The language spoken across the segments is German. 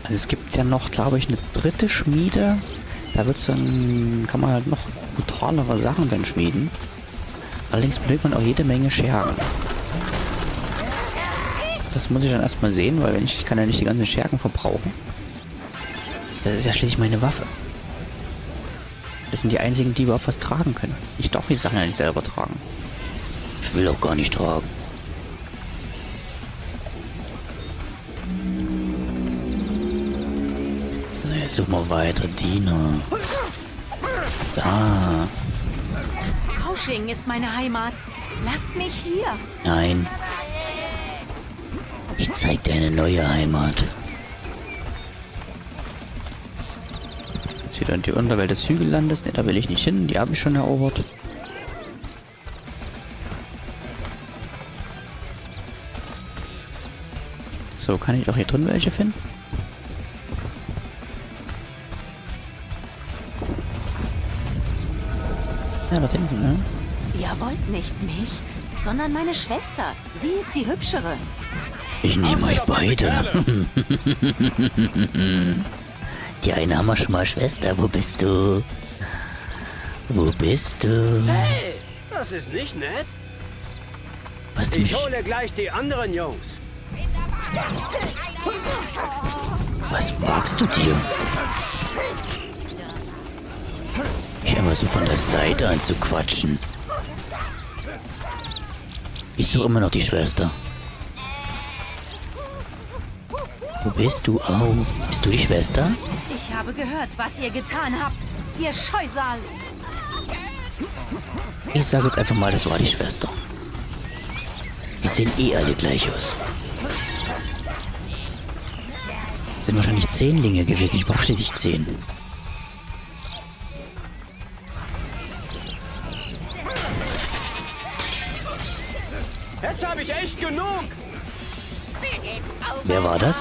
Also es gibt ja noch, glaube ich, eine dritte Schmiede. Da wird's dann, kann man halt noch brutalere Sachen dann schmieden. Allerdings benötigt man auch jede Menge Schergen. Das muss ich dann erstmal sehen, weil ich kann ja nicht die ganzen Schergen verbrauchen. Das ist ja schließlich meine Waffe. Das sind die einzigen, die überhaupt was tragen können. Ich darf die Sachen ja nicht selber tragen. Ich will auch gar nicht tragen. So, jetzt suchen wir weiter. Diener. Da. Rausching ist meine Heimat. Lasst mich hier. Nein. Ich zeig dir eine neue Heimat. Jetzt wieder in die Unterwelt des Hügellandes. Ne, da will ich nicht hin. Die habe ich schon erobert. So, kann ich auch hier drin welche finden? Ja, da hinten, ne? Ihr wollt nicht mich, sondern meine Schwester. Sie ist die Hübschere. Ich nehme euch beide. Die eine haben wir schon mal, Schwester. Wo bist du? Wo bist du? Hey, das ist nicht nett. Was du Ich mich... hole gleich die anderen Jungs. Was wagst du dir? Mich einfach so von der Seite anzuquatschen. Ich suche immer noch die Schwester. Wo bist du? Au. Bist du die Schwester? Ich habe gehört, was ihr getan habt. Ihr Scheusal. Ich sage jetzt einfach mal, das war die Schwester. Die sehen eh alle gleich aus. Sind wahrscheinlich 10 Linge gewesen. Ich brauche schließlich 10. Jetzt habe ich echt genug. Wer war das?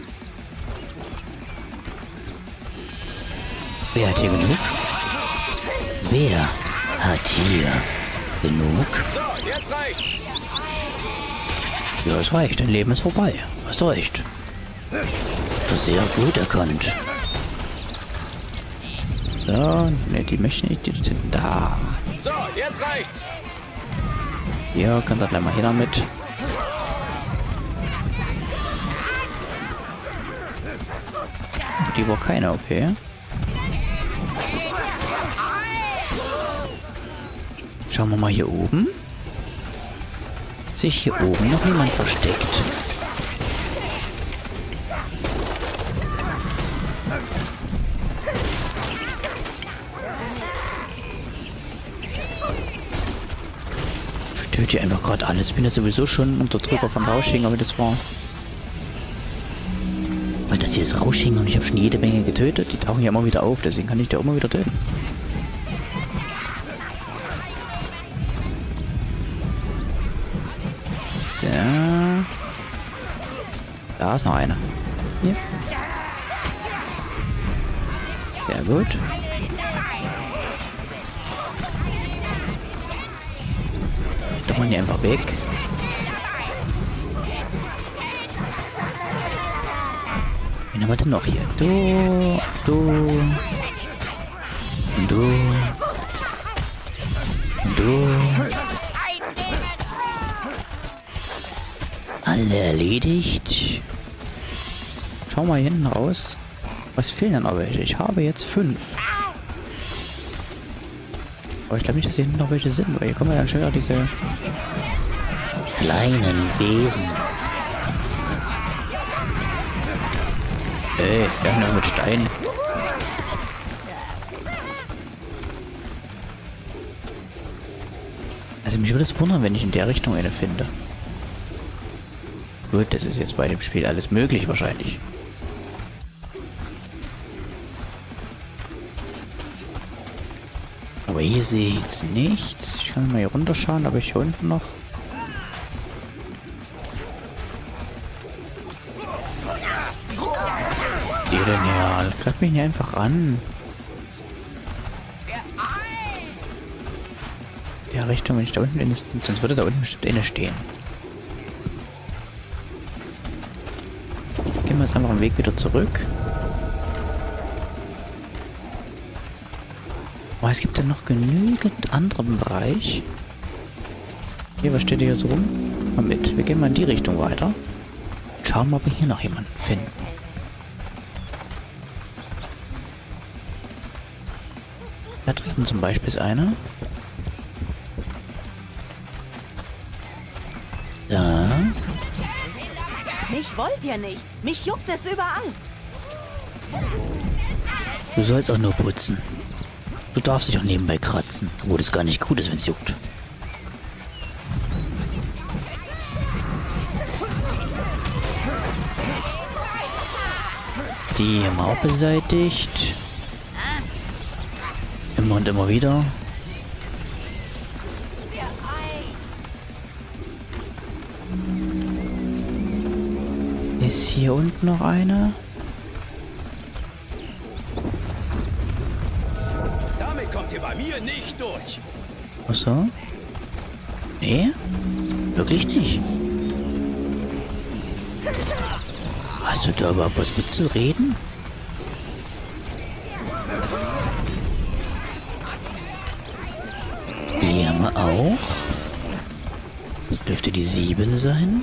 Wer hat hier genug? Wer hat hier genug? So, jetzt reicht's. Ja, es reicht. Dein Leben ist vorbei. Hast recht. Sehr gut erkannt. So, ne, die möchten nicht. Die sind da. So, jetzt reicht's. Hier, könnt ihr gleich mal hin damit. Die war keine OP. Schauen wir mal hier oben. Sich hier oben noch jemand versteckt. Ich töte hier einfach gerade alles. Ich bin ja sowieso schon Unterdrücker von Rausching, aber das war... Weil das hier ist Rausching und ich habe schon jede Menge getötet. Die tauchen ja immer wieder auf, deswegen kann ich da immer wieder töten. So. Da ist noch einer. Hier. Sehr gut. Da wollen die einfach weg. Wen haben wir denn noch hier? Du. Und du. Und du. Alle erledigt. Schau mal hinten raus. Was fehlen denn noch welche? Ich habe jetzt 5. Aber ich glaube nicht, dass hier hinten noch welche sind, weil hier kommen ja dann schon wieder diese kleinen Wesen. Ey, wir haben ja mit Stein. Also mich würde es wundern, wenn ich in der Richtung eine finde. Gut, das ist jetzt bei dem Spiel alles möglich wahrscheinlich. Aber hier sehe ich jetzt nichts. Ich kann mal hier runterschauen, aber ich hier unten noch. Die denn ja? Greif mich nicht einfach an. Der Richtung, wenn ich da unten bin, sonst würde da unten bestimmt eine stehen. Gehen wir jetzt einfach den Weg wieder zurück. Oh, es gibt ja noch genügend anderen Bereich. Hier, was steht hier so rum? Mal mit. Wir gehen mal in die Richtung weiter. Schauen wir, ob wir hier noch jemanden finden. Da drüben zum Beispiel ist einer. Da. Mich wollt ihr nicht. Mich juckt es überall. Du sollst auch nur putzen. Du darfst dich auch nebenbei kratzen, obwohl das gar nicht gut ist, wenn es juckt. Die haben wir auch beseitigt. Immer und immer wieder. Ist hier unten noch einer? Damit kommt ihr bei mir nicht durch. Ach so? Nee? Wirklich nicht. Hast du da überhaupt was mitzureden? Die haben wir auch. Das dürfte die 7 sein.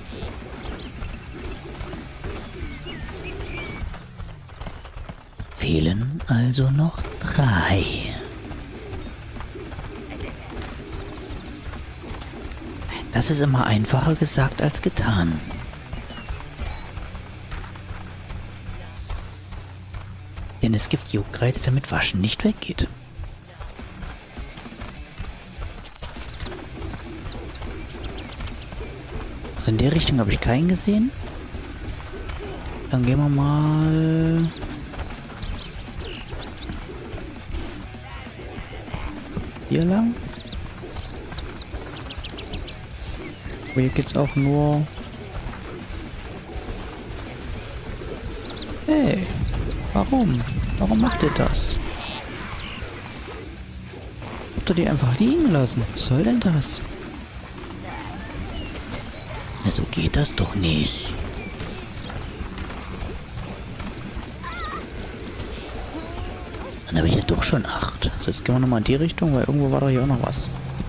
Fehlen also noch 3. Das ist immer einfacher gesagt als getan. Denn es gibt Juckreiz, damit Waschen nicht weggeht. Also in der Richtung habe ich keinen gesehen. Dann gehen wir mal... hier lang. Aber hier geht's auch nur... Hey, warum? Warum macht ihr das? Habt ihr die einfach liegen lassen? Was soll denn das? Na, so geht das doch nicht. Dann habe ich ja doch schon 8. So, jetzt gehen wir nochmal in die Richtung, weil irgendwo war doch hier auch noch was.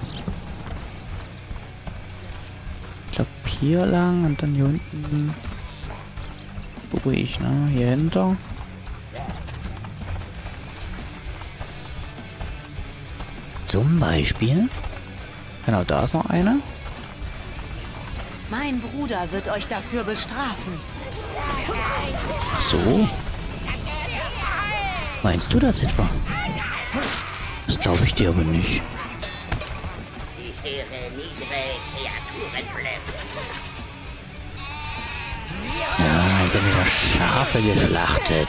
Ich glaube hier lang und dann hier unten. Ruhig, ne? Hier hinter. Zum Beispiel. Genau, da ist noch einer. Mein Bruder wird euch dafür bestrafen. Ach so. Meinst du das etwa? Das glaube ich dir aber nicht. Ja, jetzt haben wieder Schafe geschlachtet.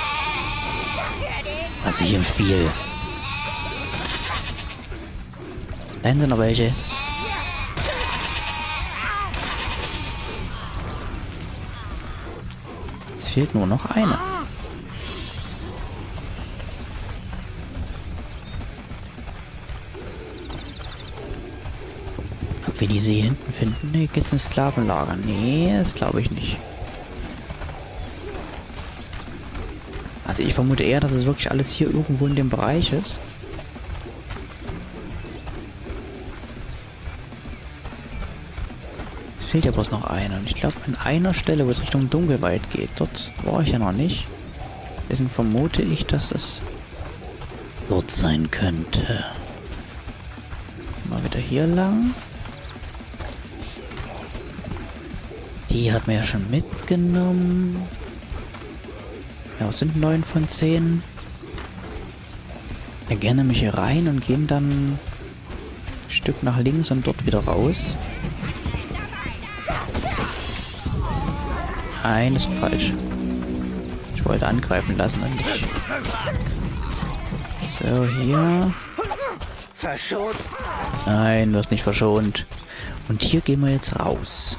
Was ich im Spiel. Da hinten sind noch welche. Jetzt fehlt nur noch einer. Ob wir diese hier hinten finden? Ne, geht's ins Sklavenlager. Nee, das glaube ich nicht. Also ich vermute eher, dass es wirklich alles hier irgendwo in dem Bereich ist. Es fehlt ja bloß noch einer. Und ich glaube, an einer Stelle, wo es Richtung Dunkelwald geht, dort war ich ja noch nicht. Deswegen vermute ich, dass es dort sein könnte. Mal wieder hier lang. Die hat mir ja schon mitgenommen. Ja, was sind 9 von 10? Wir gehen nämlich hier rein und gehen dann ein Stück nach links und dort wieder raus. Nein, das ist falsch. Ich wollte angreifen lassen und nicht. So, hier. Verschont. Nein, du hast nicht verschont. Und hier gehen wir jetzt raus.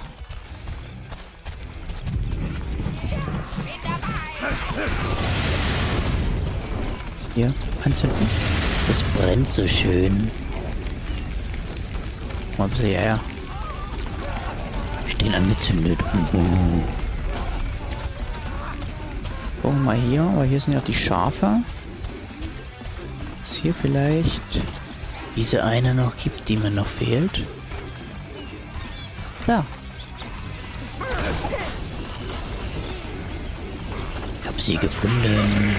Hier, anzünden. Das brennt so schön. Mal ein bisschen her. Ich den angezündet. Gucken wir mal hier, weil hier sind ja die Schafe. Ist hier vielleicht diese eine noch gibt, die mir noch fehlt. Ja. Ich hab sie gefunden.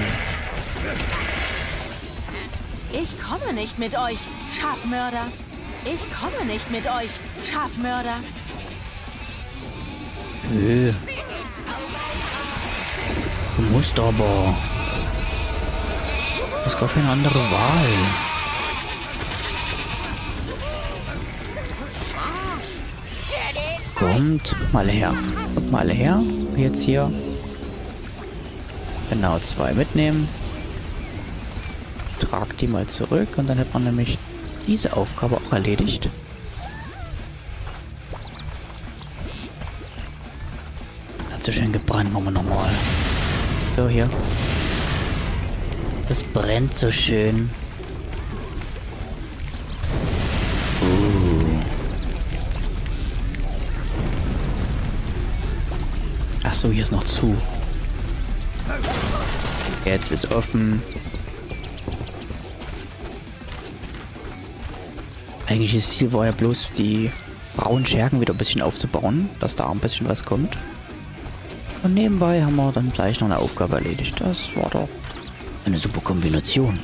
Ich komme nicht mit euch, Schafmörder. Ich komme nicht mit euch, Schafmörder. Du musst aber. Du hast gar keine andere Wahl. Kommt mal her. Kommt mal her. Jetzt hier. Genau, 2 mitnehmen. Trag die mal zurück und dann hat man nämlich diese Aufgabe auch erledigt. Das hat so schön gebrannt, machen wir nochmal. So, hier. Das brennt so schön. Ach so, hier ist noch zu. Jetzt ist offen. Eigentlich das Ziel war ja bloß, die braunen Schergen wieder ein bisschen aufzubauen, dass da ein bisschen was kommt. Und nebenbei haben wir dann gleich noch eine Aufgabe erledigt. Das war doch eine super Kombination.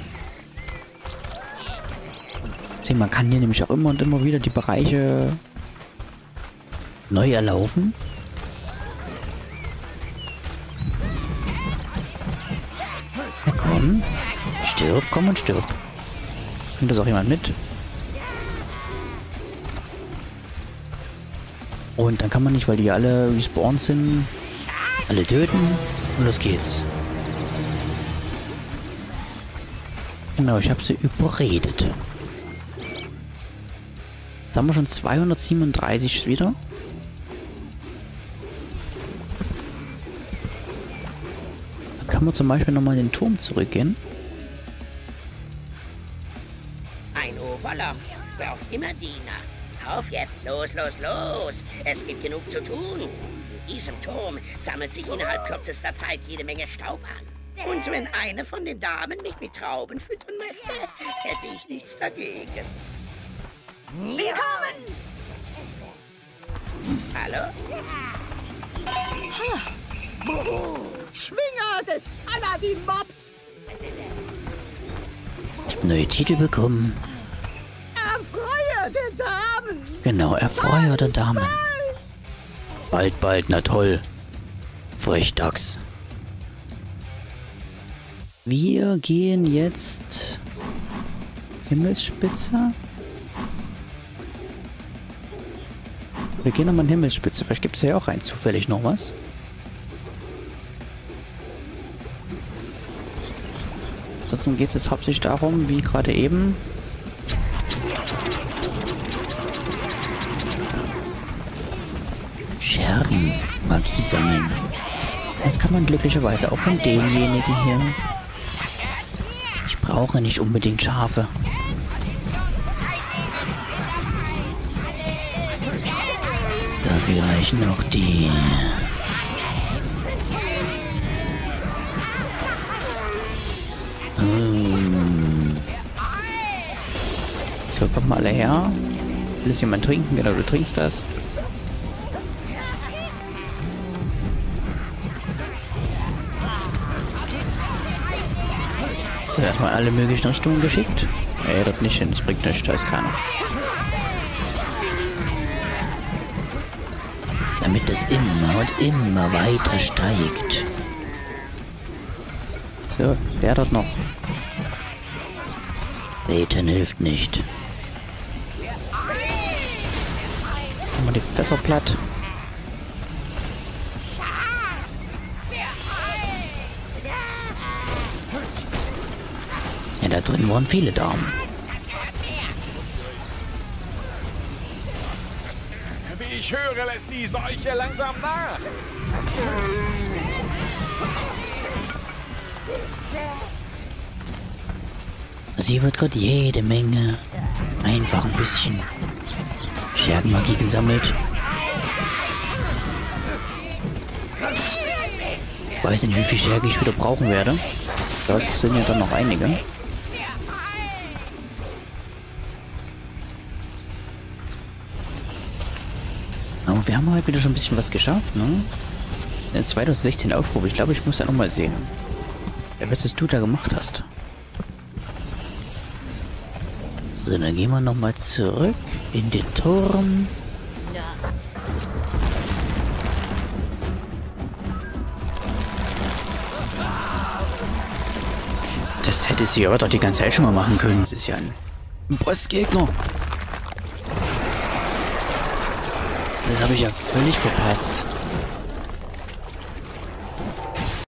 Deswegen, man kann hier nämlich auch immer und immer wieder die Bereiche neu erlaufen. Na komm, stirb, komm und stirb. Bringt das auch jemand mit? Und dann kann man nicht, weil die alle respawned sind, alle töten und los geht's. Genau, ich habe sie überredet. Jetzt haben wir schon 237 wieder. Dann kann man zum Beispiel nochmal in den Turm zurückgehen. Ein Oberloch braucht immer Diener. Auf jetzt, los, los, los. Es gibt genug zu tun. In diesem Turm sammelt sich innerhalb kürzester Zeit jede Menge Staub an. Und wenn eine von den Damen mich mit Trauben füttern möchte, hätte ich nichts dagegen. Willkommen! Hallo? Schwinger des Aladdin-Mobs! Ich habe neue Titel bekommen. Erfreue der Damen! Genau, Erfreue der Damen. Bald, bald, na toll. Frechdachs. Wir gehen jetzt Himmelsspitze. Wir gehen nochmal in Himmelsspitze. Vielleicht gibt es ja auch rein zufällig noch was. Ansonsten geht es jetzt hauptsächlich darum, wie gerade eben. Schergen, Magie sammeln. Das kann man glücklicherweise auch von demjenigen hier. Ich brauche nicht unbedingt Schafe. Dafür reichen auch die. So, kommt mal alle her. Will es jemand trinken? Genau, du trinkst das. So, erstmal alle möglichen Richtungen geschickt. Nee, das nicht hin, das bringt nichts, da ist keiner. Damit es immer und immer weiter steigt. So, der dort noch. Beten hilft nicht. Machen wir die Fässer platt. Ja, da drin waren viele Damen. Wie ich höre, lässt die Seuche langsam nach. Sie wird gerade jede Menge einfach ein bisschen Schergenmagie gesammelt. weiß nicht, wie viel Scherge ich wieder brauchen werde. Das sind ja dann noch einige. Aber wir haben halt wieder schon ein bisschen was geschafft, ne? 2016 Aufrufe. Ich glaube, ich muss da noch mal sehen, was du da gemacht hast. So, dann gehen wir noch mal zurück in den Turm. Das hätte sie aber doch die ganze Zeit schon mal machen können. Das ist ja ein Bossgegner. Das habe ich ja völlig verpasst.